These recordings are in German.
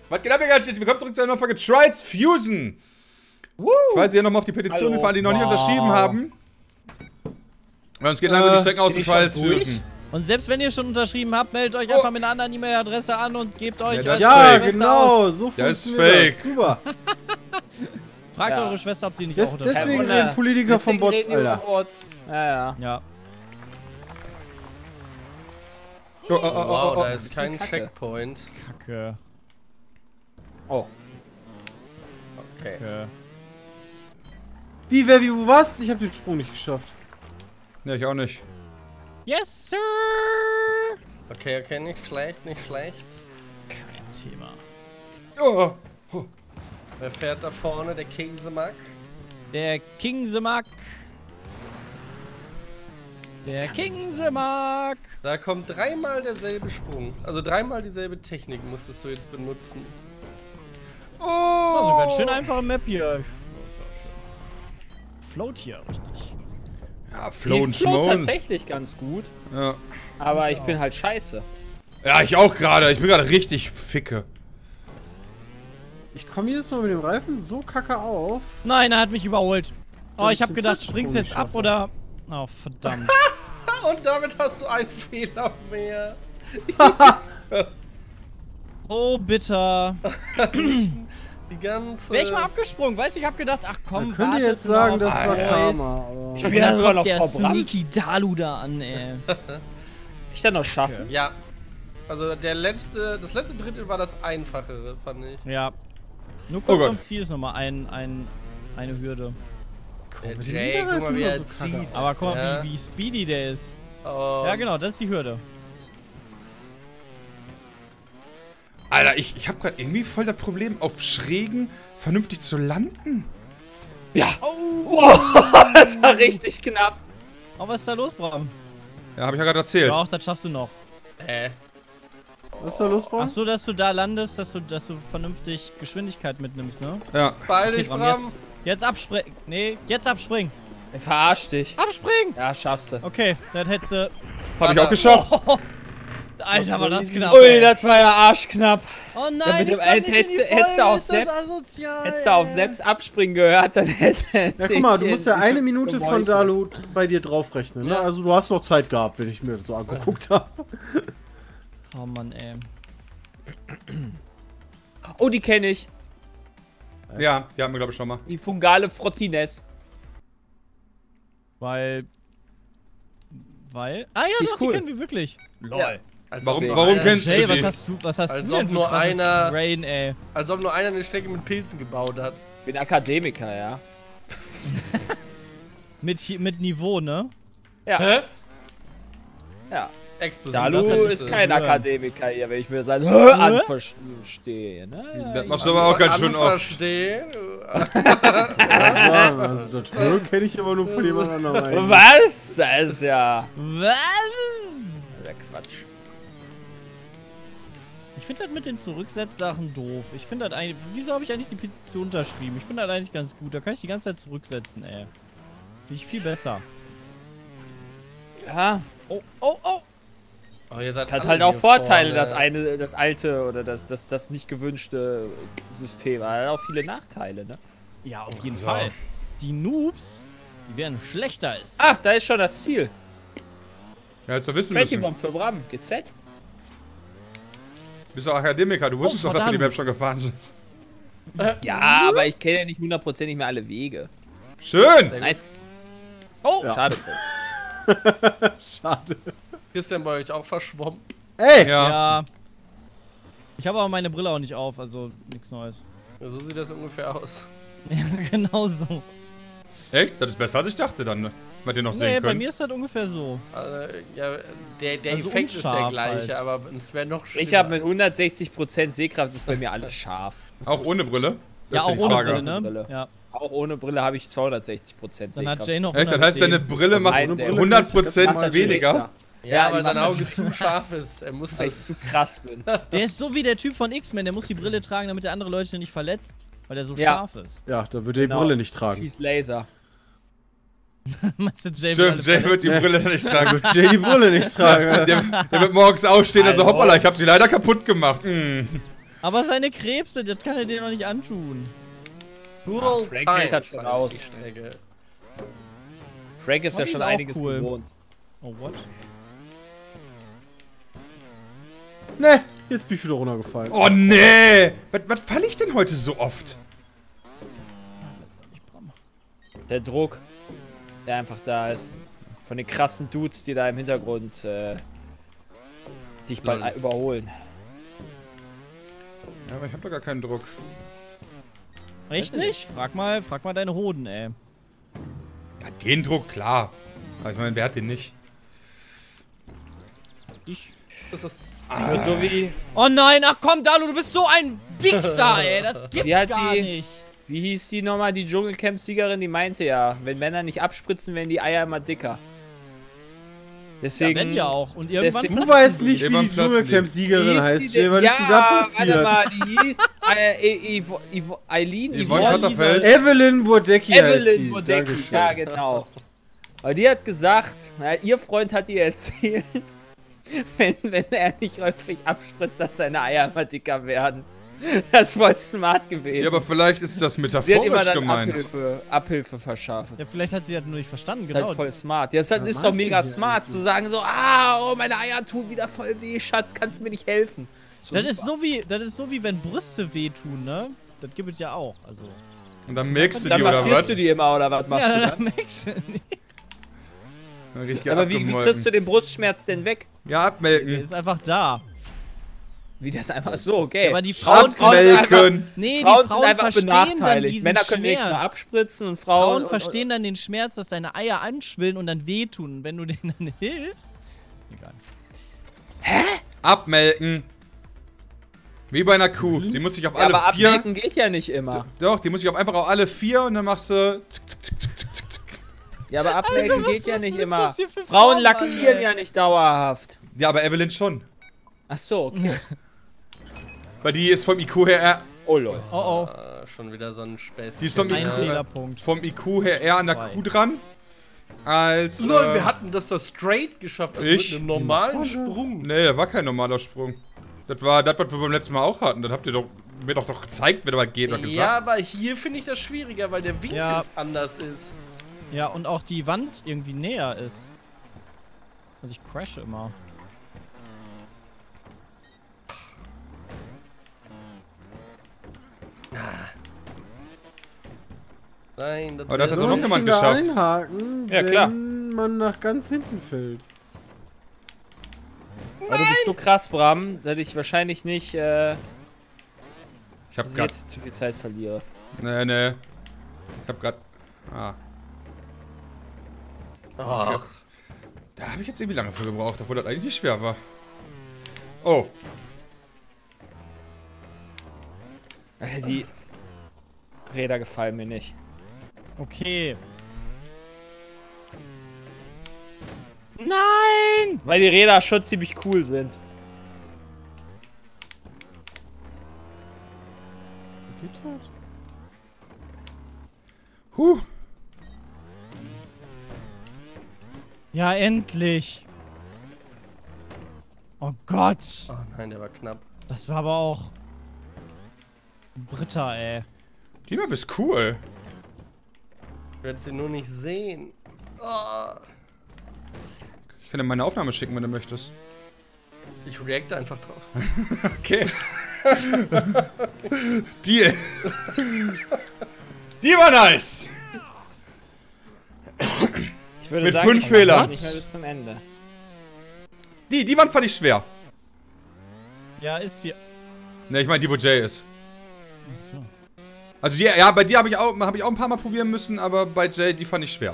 Was geht ab, ihr Ganzen? Willkommen zurück zu einer neuen Folge Trials Fusion. Ich weise hier nochmal auf die Petition, für alle, die noch nicht unterschrieben haben. Weil uns geht langsam die Strecken aus dem Trials Fusion. Und selbst wenn ihr schon unterschrieben habt, meldet euch einfach mit einer anderen E-Mail-Adresse an und gebt euch Ja, eure ja, Schwester genau, aus. so Das ist funktioniert fake. das. Super. Fragt eure Schwester, ob sie nicht auch unterschrieben Deswegen hat. reden Politiker von Bots, Alter. Ja. Ja. Wow, da ist kein Checkpoint. Kacke. Oh. Okay. Kacke. Wie, wer, wie, wo, was? Ich hab den Sprung nicht geschafft. Ne, ich auch nicht. Yes, sir! Okay, okay, nicht schlecht, nicht schlecht. Kein Thema. Oh. Wer fährt da vorne? Der Käsemack? Der Kingsemark. Der Kingsemark. Da kommt dreimal derselbe Sprung. Also dreimal dieselbe Technik musstest du jetzt benutzen. Oh, so ganz schön einfache Map hier. Float hier, richtig. Ja, Flown Die float Schmoen. tatsächlich ganz gut, Ja. aber ich bin halt scheiße. Ja, ich auch gerade. Ich bin gerade richtig ficke. Ich komme jedes Mal mit dem Reifen so kacke auf. Nein, er hat mich überholt. Oh, Dass ich hab den gedacht, Zwischensprung springst du jetzt nicht ab schaffe. oder... Oh, verdammt. Und damit hast du einen Fehler mehr. Oh, bitter. Die ganze... Wäre ich mal abgesprungen, weißt du, ich hab gedacht, ach komm, Man könnte wartet jetzt mal sagen, auf das war Boys. Karma, aber... Ich Und bin dann sogar noch kommt der verbrannt. Sneaky Dalu da an, ey. Ich dann noch schaffen. Ja. Also das letzte Drittel war das einfachere, fand ich. Ja. Nur kurz Oh vom Gott. Ziel ist nochmal eine Hürde. Der mit den Jay, guck mal, wie er Niederreifen so kacke zieht. Aber guck mal, Ja. wie speedy der ist. Oh. Ja, genau, das ist die Hürde. Alter, ich habe gerade irgendwie voll das Problem, auf Schrägen vernünftig zu landen. Ja. Oh, das war richtig knapp. Oh, was ist da los, Bram? Ja, habe ich ja gerade erzählt. Doch, das schaffst du noch. Was ist da los, Bro? Ach so, dass du da landest, dass du vernünftig Geschwindigkeit mitnimmst, ne? Ja. Beeil Okay, dich, Bram, Bram. jetzt abspringen. Nee, jetzt abspringen. Ich verarsch dich. Abspringen! Ja, schaffst du. Okay, das hättest du... Habe ich auch geschafft. Alter, war das knapp. Ui, ey. das war ja arschknapp. Oh Ja, nein, mit dem ich komm nicht in die hättest du Folge, auf ist das selbst- asozial, Hättest du auf ey. selbst abspringen gehört, dann hätte Ja, guck mal, du musst ja eine Minute von da. Dalu bei dir draufrechnen, ne? Ja. Also du hast noch Zeit gehabt, wenn ich mir das so angeguckt habe. Oh Mann, ey. Oh, die kenne ich. Ja, die haben wir, glaube ich, schon mal. Die fungale Frottines. Weil... Ah ja, Die ist doch, cool. die kennen wir wirklich. Ja. Als Warum- ob nur warum einer- kennst du Jay, die? was hast Als du ob denn für nur krasses einer- Brain, ey? Als ob nur einer eine Strecke mit Pilzen gebaut hat. Ich bin Akademiker, ja. Mit Niveau, ne? Ja. Hä? Ja. Explosiv. Dalu das ist ist kein hören. Akademiker hier, wenn ich mir sein anverstehe. Ne? Das machst du aber auch ganz schön oft. Verstehen. Also das Höhe kenne ich aber nur von jemand anderem eigentlich. Was? Das ist ja... Was? Der Quatsch. Ich finde das mit den Zurücksetzsachen doof. Ich finde das eigentlich... Wieso habe ich eigentlich die Petition unterschrieben? Ich finde das eigentlich ganz gut. Da kann ich die ganze Zeit zurücksetzen, ey. Finde ich viel besser. Ja. Oh, oh, oh! Oh, ihr seid Hat alle halt auch hier Vorteile, vorne. das alte oder das nicht gewünschte System. Hat auch viele Nachteile, ne? Ja, auf jeden Ja. Fall. Die Noobs, die werden schlechter als... Ach, da ist schon das Ziel. Ja, jetzt doch wissen müssen. Quetty-Bomb für Bram. GZ. Du bist doch Akademiker, du wusstest doch, dass wir die verdammt. Map schon gefahren sind. Ja, aber ich kenne ja nicht hundertprozentig mehr alle Wege. Schön! Nice. Oh! Ja. Schade. Schade. Christian bei euch auch verschwommen. Ey! Ja. Ja. Ich habe aber meine Brille auch nicht auf, also nichts Neues. Ja, so sieht das ungefähr aus. Ja, genau so. Echt? Das ist besser, als ich dachte dann, ne? Weil ihr noch Nee, sehen bei könnt. mir ist das ungefähr so. Also, ja, der Also Effekt ist der unscharf gleiche, halt. aber es wäre noch schlimmer. Ich habe mit 160% Sehkraft, ist bei mir alles scharf. Auch ohne Brille? Das Ja, ist auch die ohne Frage. Brille, ne? Brille. Ja. Auch ohne Brille habe ich 260% Sehkraft. Dann hat Jay noch Echt? Das heißt, deine 110. Brille macht Nein, der- 100% macht das weniger? schlechter. Ja, weil die sein macht Auge zu scharf ist. Er muss Weil ich das. zu krass bin. Der ist so wie der Typ von X-Men, der muss die Brille tragen, damit er andere Leute nicht verletzt, weil der so Ja. scharf ist. Ja, da würde die Genau. Brille nicht tragen. Schieß Laser. Meinst du, Jay Stimmt, Jay wird die Brille nicht tragen. Jay die Brille nicht tragen. Der wird morgens aufstehen, also Hallo. hoppala, ich hab sie leider kaputt gemacht. Aber seine Krebse, das kann er dir noch nicht antun. Ach, Frank hält das schon aus. Strecke. Frank ist Oh, ja die schon ist auch einiges cool. gewohnt. Oh, what? Ne, jetzt bin ich wieder runtergefallen. Oh nee! Was falle ich denn heute so oft? Der Druck, der einfach da ist. Von den krassen Dudes, die da im Hintergrund dich bald überholen. Ja, aber ich hab doch gar keinen Druck. Echt nicht? Frag mal deine Hoden, ey. Ja, den Druck, klar. Aber ich meine, wer hat den nicht? Ich. Das ist So wie, Oh nein, ach komm, Dalu, du bist so ein Wichser, ey. Das gibt's Die hat gar die- nicht. wie hieß die nochmal, die Dschungelcamp-Siegerin, die meinte ja, wenn Männer nicht abspritzen, werden die Eier immer dicker. Ja, Deswegen... wenn ja auch. Und irgendwann. deswegen- Du weißt nicht, wie Irgendwann die platzen die. Dschungelcamp-Siegerin Hieß heißt. die Jay, denn- was ist denn da warte passiert? mal, die hieß Eileen? Yvonne Katterfeld. Evelyn Burdecki heißt Evelyn sie. Bodecki, Dankeschön. ja genau. Aber die hat gesagt, na, ihr Freund hat ihr erzählt, wenn er nicht häufig abspritzt, dass seine Eier immer dicker werden. Das ist voll smart gewesen. Ja, aber vielleicht ist das sie hat immer metaphorisch dann gemeint. Abhilfe verschafft. Ja, vielleicht hat sie das nur nicht verstanden, Genau. genau. Halt voll smart. Ja, das ist Was doch meinst mega du hier smart eigentlich? zu sagen so, oh, meine Eier tun wieder voll weh, Schatz, kannst du mir nicht helfen? Das ist so wie wenn Brüste wehtun, ne? Das gibt es ja auch, also. Und dann merkst du Dann die oder massierst was? du die immer oder was machst du Ja, dann? dann merkst du nicht. Richtig Aber wie abgemolken. kriegst du den Brustschmerz denn weg? Ja, Der abmelken. ist einfach da. Wie das einfach so, okay. Aber die Frauen, Abmelken. nee, Frauen die Frauen sind einfach verstehen dann benachteiligt. diesen Männer können wenigstens nur Schmerz. abspritzen und Frauen Frauen verstehen dann den Schmerz, dass deine Eier anschwillen und dann wehtun. Und wenn du denen dann hilfst. Egal. Abmelken. Wie bei einer Kuh. Sie muss sich auf Ja, alle aber vier. abmelken geht ja nicht immer. Doch, die muss sich auf einfach auf alle vier und dann machst du. Zick, zick, zick, zick, zick, zick. Ja, aber abmelken was- geht ja was nicht sind immer. das hier für Frauen Frauen, laktieren Mann, ja nicht dauerhaft. Ja, aber Evelyn schon. Ach so, okay. Weil die ist vom IQ her eher. Oh lol. Oh oh. schon wieder so ein Späßchen. Die ist vom Ein IQ, Fehlerpunkt. vom IQ her eher an der 2. Kuh dran. Als. Lol, wir hatten das da straight geschafft, also Ich? mit einem normalen Sprung. Nee, das war kein normaler Sprung. Das war das, was wir beim letzten Mal auch hatten. Das habt ihr mir doch gezeigt, wie das mal geht. Oder Ja, gesagt. aber hier finde ich das schwieriger, weil der Winkel Ja. anders ist. Ja, und auch die Wand irgendwie näher ist. Also ich crashe immer. Nein, das Aber das hat wäre doch noch Soll ich jemand ihn da geschafft. einhaken, Ja, klar. wenn man nach ganz hinten fällt? Aber du bist so krass, Bram, dass ich wahrscheinlich nicht Ich hab grad. jetzt zu viel Zeit verliere. Nee. Ich hab grad. Ah. Ach, Da habe ich jetzt irgendwie lange für gebraucht, obwohl das eigentlich nicht schwer war. Oh. Die Räder gefallen mir nicht. Okay. Nein! Weil die Räder schon ziemlich cool sind. Geht das? Huh. Ja, endlich. Oh Gott. oh nein, der war knapp. Das war aber auch... Britta, ey. Die Map ist cool. Ich werde sie nur nicht sehen. Oh, Ich kann dir meine Aufnahme schicken, wenn du möchtest. ich reacte einfach drauf. Okay. Deal. Die war nice. Ich würde Mit sagen, 5 ich komme Fehlern. nicht mehr bis zum Ende. Die Wand fand ich schwer. Ja, ist hier... Ne, ich meine die, wo Jay ist. Also die, ja, bei dir habe ich auch ein paar Mal probieren müssen, aber bei Jay, die fand ich schwer.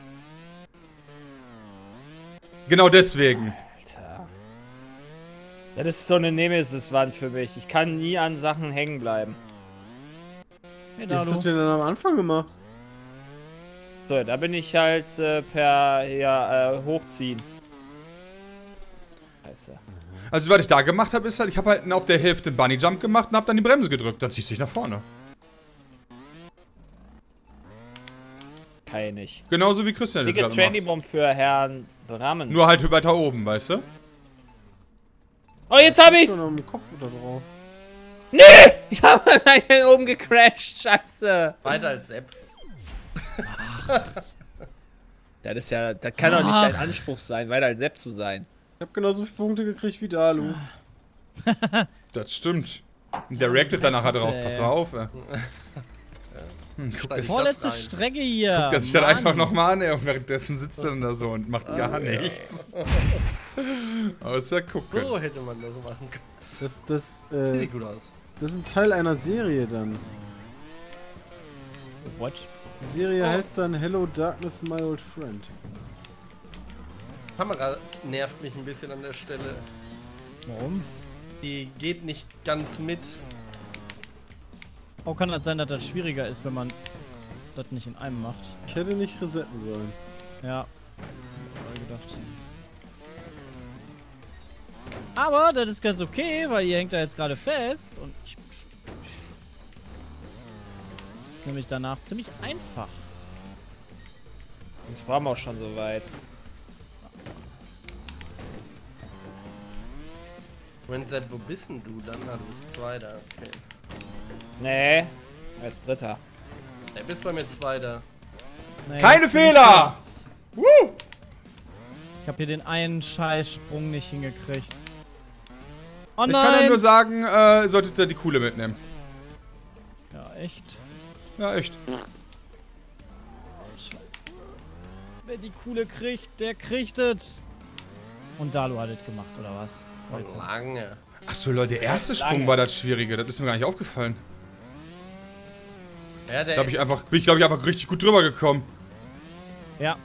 Genau deswegen. Alter. Ja, das ist so eine Nemesis-Wand für mich. Ich kann nie an Sachen hängen bleiben. Hey, Wie hast du das Dalu. denn dann am Anfang gemacht? So, da bin ich halt per hochziehen. Scheiße. Also was ich da gemacht habe, ist halt, ich habe halt auf der Hälfte einen Bunny-Jump gemacht und habe dann die Bremse gedrückt. Dann ziehst du dich nach vorne. Kann ich nicht. Genauso wie Christian das Dicke gerade macht. Trendy-Bomb für Herrn Brammen. Nur halt weiter oben, weißt du? Oh, jetzt hab ich's! Schon am Kopf da drauf. Nee! Ich habe hier oben gecrashed, scheiße. Weiter als Sepp. Das ist ja, das kann doch nicht dein Anspruch sein, weiter als Sepp zu sein. Ich hab genauso viele Punkte gekriegt wie Dalu. Das stimmt. Der reactet dann nachher drauf. Pass auf, ey. Vorletzte Strecke hier. Der sich dann einfach nochmal an, ey, und währenddessen sitzt er dann da so und macht gar nichts. Außer gucken. So hätte man das machen können. Das Sieht gut aus. ist ein Teil einer Serie dann. What? Die Serie heißt dann Hello Darkness, My Old Friend. Kamera nervt mich ein bisschen an der Stelle. Warum? Die geht nicht ganz mit. Oh, kann das sein, dass das schwieriger ist, wenn man das nicht in einem macht? Ich hätte nicht resetten sollen. Ja. Hab ich gedacht. Aber das ist ganz okay, weil ihr hängt da jetzt gerade fest und ich. Das ist nämlich danach ziemlich einfach. Das waren wir auch schon so weit. Wenn Sepp, wo bist denn du dann? Ah, du bist Zweiter. Okay. Nee, er ist Dritter. Er bist bei mir Zweiter. Nee, Keine Fehler! Woo! Ich habe hier den einen Scheißsprung nicht hingekriegt. Oh Ich kann ja nein! nur sagen, ihr solltet da die Kuhle mitnehmen. Ja, echt. Ja, echt. Wer die Kuhle kriegt, der kriegt es. Und Dalu hat es gemacht, oder was? Schon lange. Achso, Leute, der erste Sprung war das Schwierige. Das ist mir gar nicht aufgefallen. Ja, Da bin ich, glaube ich, einfach richtig gut drüber gekommen. Ja.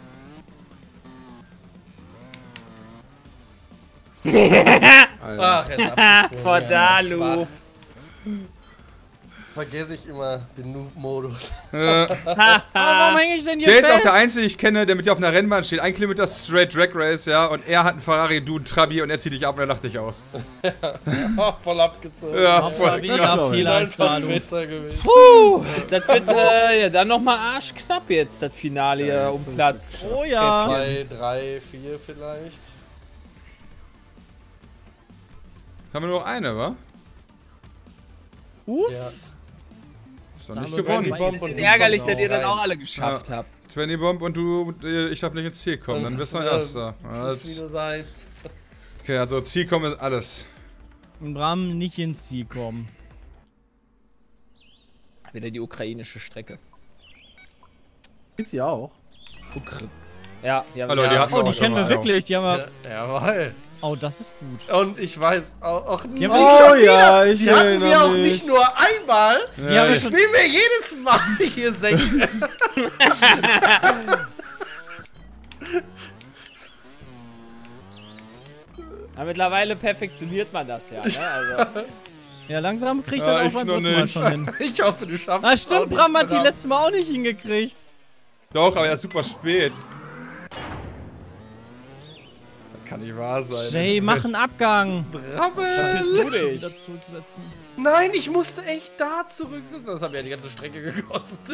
Ach, jetzt abgesprungen. Vor Dalu. Schwach. Vergesse ich immer den Noob-Modus. Warum hänge ich denn hier Jay ist fest? auch der Einzige, den ich kenne, der mit dir auf einer Rennbahn steht. 1 Kilometer straight Drag Race, ja. Und er hat einen Ferrari, du einen Trabi und er zieht dich ab und er lacht dich aus. Voll abgezogen. Ja, Hauptsache voll. weniger Fehler als Dalu. Besser gewesen. Puh, das wird ja dann nochmal arschknapp jetzt, das Finale hier um Platz. Oh ja. 2, 3, 4 vielleicht. Haben wir nur noch eine, wa? Ja. Ist doch Da nicht haben wir gewonnen. beide Ein bisschen ärgerlich, dass ihr dann auch alle geschafft habt. 20 Bomb und du, ich darf nicht ins Ziel kommen, dann wirst du Erster. Das ist wieder seins. Okay, also Ziel kommen ist alles. Und Bram nicht ins Ziel kommen. Wieder die ukrainische Strecke. Geht's hier auch? Ja, die haben Hallo, die hatten Oh, die auch kennen wir schon mal, wirklich. Die haben wir. Ja, jawohl. Oh, das ist gut. Und ich weiß auch nicht. Die haben Oh ja, ich Die hatten wir erinnere auch mich. nicht nur einmal. Die haben wir Die schon. spielen wir jedes Mal hier 6. Ja, mittlerweile perfektioniert man das ja, ne? Also, Ja, langsam kriegt Ja, er auch ich beim noch dritten Mal nicht. schon hin. Ich hoffe, du schaffst Ah, es auch stimmt, nicht, Bram hat die Bram. letzte Mal auch nicht hingekriegt. Doch, aber er ist super spät. Das kann nicht wahr sein. Jay, mach einen Abgang. bist du dich? Wieder zurücksetzen. Nein, ich musste echt da zurücksitzen. Das hat mir ja die ganze Strecke gekostet.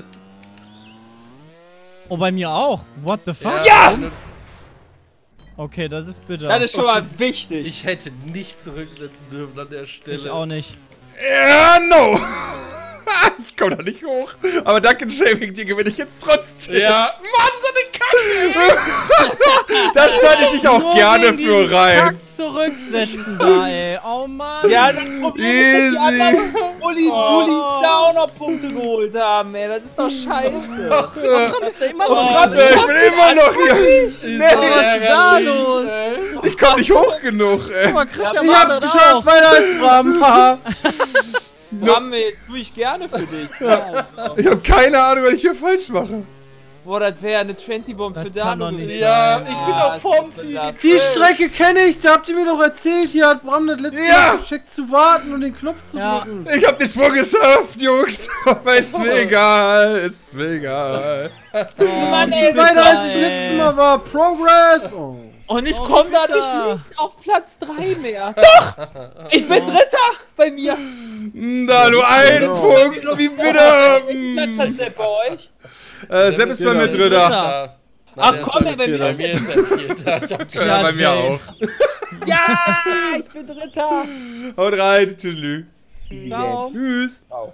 Oh, bei mir auch. What the fuck? Ja! Okay, das ist bitter. das ist schon mal wichtig. Ich hätte nicht zurücksetzen dürfen an der Stelle. Ich auch nicht. Ja, no! Ich komm da nicht hoch. Aber danke, Jay, wegen dir gewinne ich jetzt trotzdem. Ja, Mann, so eine Kacke! Da schneide ich dich auch Nur gerne wegen für diesem rein. Kack zurücksetzen da, ey. Oh Mann. Ja, das Problem ist, dass die Easy. anderen Uli da auch noch Punkte geholt haben, ey. Das ist doch scheiße. Warum ist der immer noch Ja, ich bin immer noch hier. Was ist da los? Ich komm nicht hoch genug, ey. Aber Christian Ich macht hab's das geschafft, auch. weiter als Bram. Haha. Bram, tue ich gerne für dich. Ja. Ich hab keine Ahnung, was ich hier falsch mache. Boah, das wäre eine 20-Bomb Das für kann doch Dano nicht gewesen. Ja, ich bin Ja, doch vorm ist Ziel. belastend. Die Strecke kenne ich, da habt ihr mir doch erzählt. Hier hat Bram das letzte Ja. Mal geschickt zu warten und den Knopf zu Ja. drücken. Ich hab den Sprung geschafft, Jungs. Aber ist mir egal, ist mir egal. Mann, ey, Weiter als ich ey. letztes Mal war. Progress. Oh. Und ich Oh, komme da bitte. nicht auf Platz 3 mehr. Doch! Ich bin Dritter bei mir. Da nur ein Punkt, wie Platz bitte. hat Sepp bei euch. Sepp ist bei mir drin. Dritter. Ach komm, ey, bei Bei mir. mir ist er Vierter. Ich hab Ja, bei mir Jay. auch. Ja, ich bin Dritter. Haut rein, tschüss. Easy Ciao. Game. Tschüss. Ciao.